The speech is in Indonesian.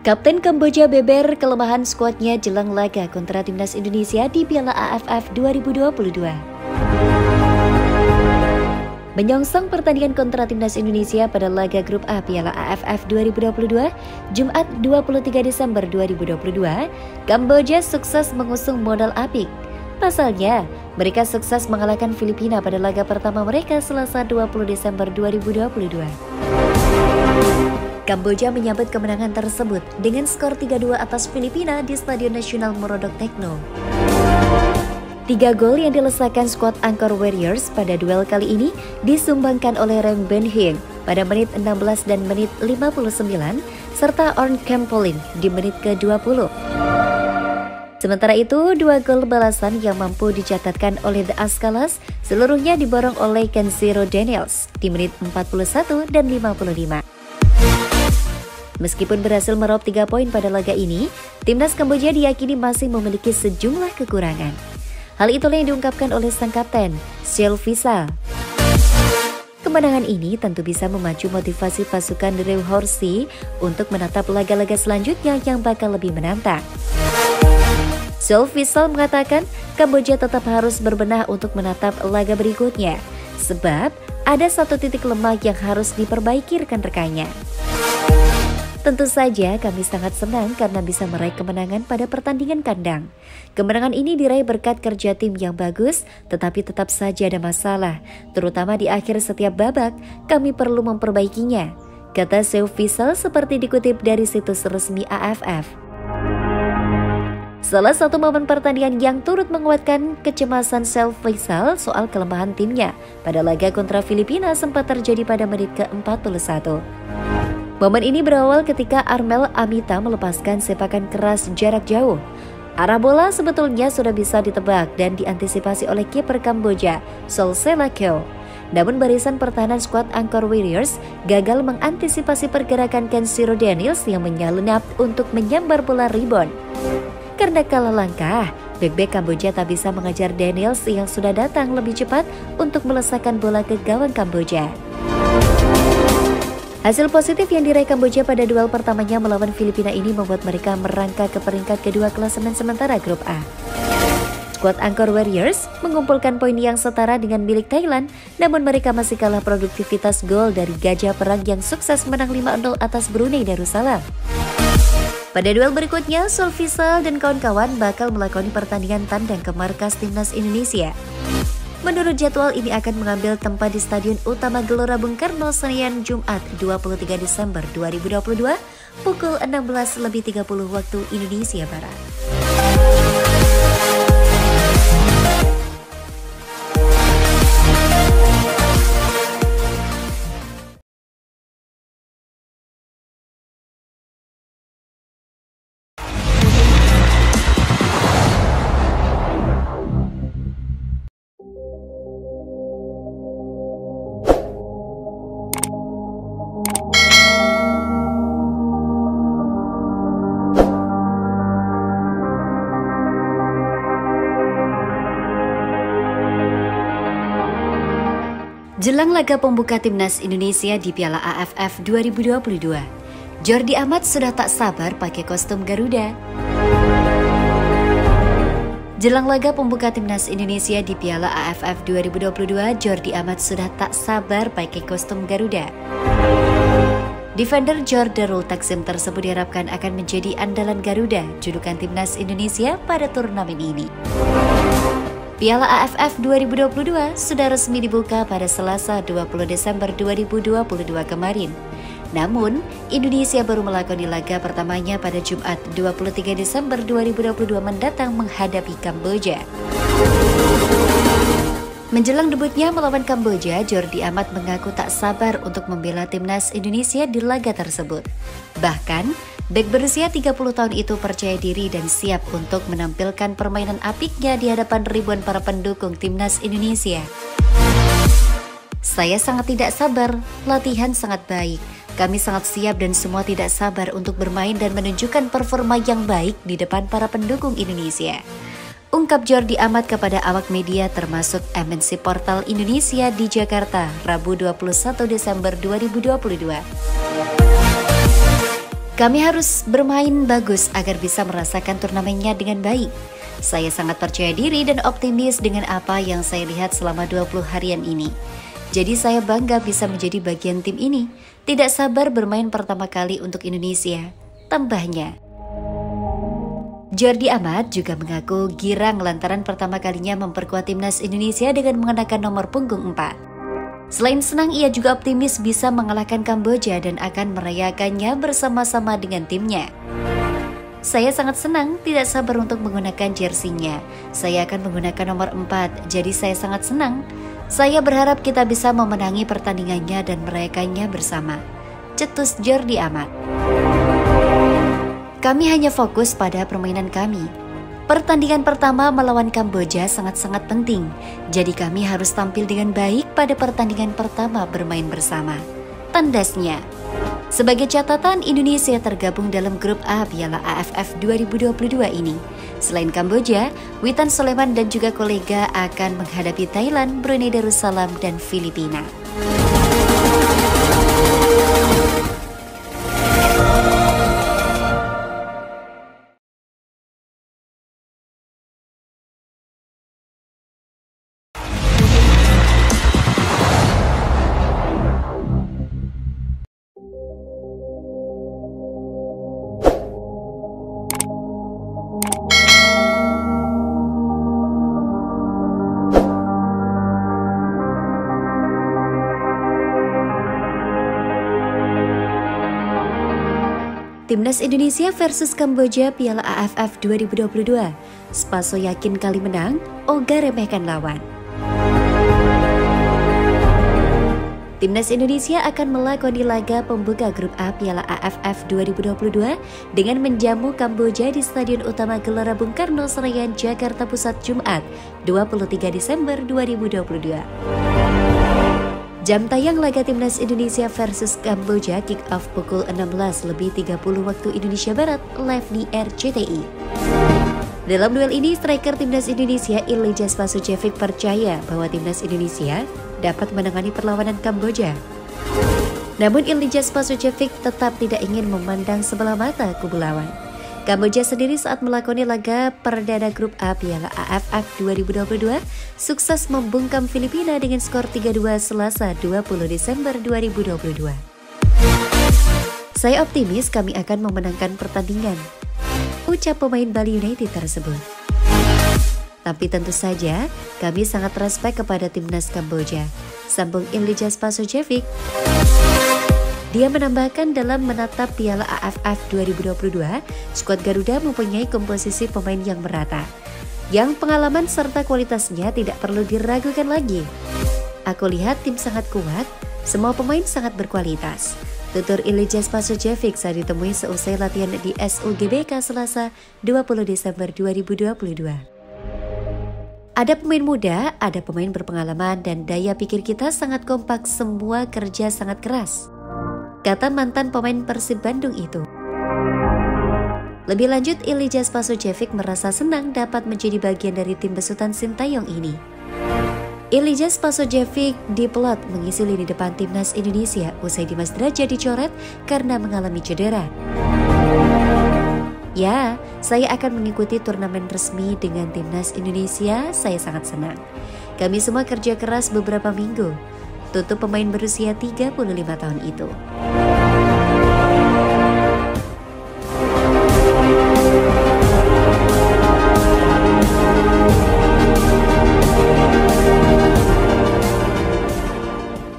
Kapten Kamboja beber kelemahan skuadnya jelang laga kontra timnas Indonesia di Piala AFF 2022. Menyongsong pertandingan kontra timnas Indonesia pada laga grup A Piala AFF 2022, Jumat 23 Desember 2022, Kamboja sukses mengusung modal apik. Pasalnya, mereka sukses mengalahkan Filipina pada laga pertama mereka Selasa 20 Desember 2022. Kamboja menyambut kemenangan tersebut dengan skor 3-2 atas Filipina di Stadion Nasional Morodok Tekno. 3 gol yang dilesakan skuad Angkor Warriors pada duel kali ini disumbangkan oleh Rem Ben Hing pada menit 16 dan menit 59, serta Orn Kempolin di menit ke-20. Sementara itu, 2 gol balasan yang mampu dicatatkan oleh The Askalas seluruhnya diborong oleh Kenshiro Daniels di menit 41 dan 55. Meskipun berhasil meraup 3 poin pada laga ini, timnas Kamboja diyakini masih memiliki sejumlah kekurangan. Hal itulah yang diungkapkan oleh sang kapten, Sylvisa. Kemenangan ini tentu bisa memacu motivasi pasukan Rew Horsey untuk menatap laga-laga selanjutnya yang bakal lebih menantang. Sylvisa mengatakan Kamboja tetap harus berbenah untuk menatap laga berikutnya, sebab ada satu titik lemah yang harus diperbaiki rekan-rekannya. Tentu saja kami sangat senang karena bisa meraih kemenangan pada pertandingan kandang. Kemenangan ini diraih berkat kerja tim yang bagus, tetapi tetap saja ada masalah, terutama di akhir setiap babak, kami perlu memperbaikinya, kata Sylvisa seperti dikutip dari situs resmi AFF. Salah satu momen pertandingan yang turut menguatkan kecemasan Sylvisa soal kelemahan timnya pada laga kontra Filipina sempat terjadi pada menit ke-41. Momen ini berawal ketika Armel Amita melepaskan sepakan keras jarak jauh. Arah bola sebetulnya sudah bisa ditebak dan diantisipasi oleh kiper Kamboja, Solsela Keo. Namun barisan pertahanan skuad Angkor Warriors gagal mengantisipasi pergerakan Kenshiro Daniels yang menyelenap untuk menyambar bola rebound. Karena kalah langkah, bek-bek Kamboja tak bisa mengejar Daniels yang sudah datang lebih cepat untuk melesakkan bola ke gawang Kamboja. Hasil positif yang diraih Kamboja pada duel pertamanya melawan Filipina ini membuat mereka merangkak ke peringkat kedua klasemen sementara grup A. Skuad Angkor Warriors mengumpulkan poin yang setara dengan milik Thailand, namun mereka masih kalah produktivitas gol dari Gajah Perang yang sukses menang 5-0 atas Brunei Darussalam. Pada duel berikutnya, Sylvisa dan kawan-kawan bakal melakoni pertandingan tandang ke markas timnas Indonesia. Menurut jadwal ini akan mengambil tempat di Stadion Utama Gelora Bung Karno Senayan Jumat 23 Desember 2022 pukul 16.30 waktu Indonesia Barat. Jelang laga pembuka timnas Indonesia di Piala AFF 2022, Jordi Amat sudah tak sabar pakai kostum Garuda. Jelang laga pembuka timnas Indonesia di Piala AFF 2022, Jordi Amat sudah tak sabar pakai kostum Garuda. Defender Jordarul Taksim tersebut diharapkan akan menjadi andalan Garuda julukan timnas Indonesia pada turnamen ini. Piala AFF 2022 sudah resmi dibuka pada Selasa 20 Desember 2022 kemarin. Namun, Indonesia baru melakoni laga pertamanya pada Jumat 23 Desember 2022 mendatang menghadapi Kamboja. Menjelang debutnya melawan Kamboja, Jordi Amat mengaku tak sabar untuk membela timnas Indonesia di laga tersebut. Bahkan, bek berusia 30 tahun itu percaya diri dan siap untuk menampilkan permainan apiknya di hadapan ribuan para pendukung timnas Indonesia. Saya sangat tidak sabar, latihan sangat baik. Kami sangat siap dan semua tidak sabar untuk bermain dan menunjukkan performa yang baik di depan para pendukung Indonesia. Ungkap Jordi Amat kepada awak media termasuk MNC Portal Indonesia di Jakarta, Rabu 21 Desember 2022. Kami harus bermain bagus agar bisa merasakan turnamennya dengan baik. Saya sangat percaya diri dan optimis dengan apa yang saya lihat selama 20 harian ini. Jadi saya bangga bisa menjadi bagian tim ini. Tidak sabar bermain pertama kali untuk Indonesia, tambahnya. Jordi Amat juga mengaku girang lantaran pertama kalinya memperkuat timnas Indonesia dengan mengenakan nomor punggung 4. Selain senang, ia juga optimis bisa mengalahkan Kamboja dan akan merayakannya bersama-sama dengan timnya. Saya sangat senang, tidak sabar untuk menggunakan jersinya. Saya akan menggunakan nomor 4, jadi saya sangat senang. Saya berharap kita bisa memenangi pertandingannya dan merayakannya bersama. Cetus Jordi Amat. Kami hanya fokus pada permainan kami. Pertandingan pertama melawan Kamboja sangat-sangat penting, jadi kami harus tampil dengan baik pada pertandingan pertama bermain bersama. Tandasnya. Sebagai catatan, Indonesia tergabung dalam grup A Piala AFF 2022 ini. Selain Kamboja, Witan Sulaiman dan juga kolega akan menghadapi Thailand, Brunei Darussalam, dan Filipina. Timnas Indonesia versus Kamboja Piala AFF 2022. Spaso yakin kali menang, Oga remehkan lawan. Timnas Indonesia akan melakoni laga pembuka grup A Piala AFF 2022 dengan menjamu Kamboja di Stadion Utama Gelora Bung Karno, Senayan, Jakarta Pusat, Jumat 23 Desember 2022. Jam tayang laga Timnas Indonesia versus Kamboja kick off pukul 16.30 waktu Indonesia Barat live di RCTI. Dalam duel ini, striker Timnas Indonesia Ilijah Spasujevic percaya bahwa Timnas Indonesia dapat menangani perlawanan Kamboja. Namun Ilijah Spasujevic tetap tidak ingin memandang sebelah mata kubu lawan. Kamboja sendiri saat melakoni laga perdana grup A Piala AFF 2022 sukses membungkam Filipina dengan skor 3-2 Selasa 20 Desember 2022. Saya optimis kami akan memenangkan pertandingan, ucap pemain Bali United tersebut. Tapi tentu saja kami sangat respek kepada timnas Kamboja, sambung Ilijah Spasujevic. Dia menambahkan dalam menatap Piala AFF 2022, skuad Garuda mempunyai komposisi pemain yang merata, yang pengalaman serta kualitasnya tidak perlu diragukan lagi. Aku lihat tim sangat kuat, semua pemain sangat berkualitas, tutur Ilijah Spasujevic saat ditemui seusai latihan di SUGBK Selasa 20 Desember 2022. Ada pemain muda, ada pemain berpengalaman, dan daya pikir kita sangat kompak, semua kerja sangat keras, kata mantan pemain Persib Bandung itu. Lebih lanjut, Ilijah Spasujevic merasa senang dapat menjadi bagian dari tim besutan Sintayong ini. Ilijah Spasujevic diplot mengisi lini depan timnas Indonesia usai Dimas Drajat dicoret karena mengalami cedera. Ya, saya akan mengikuti turnamen resmi dengan timnas Indonesia, saya sangat senang. Kami semua kerja keras beberapa minggu, tutup pemain berusia 35 tahun itu.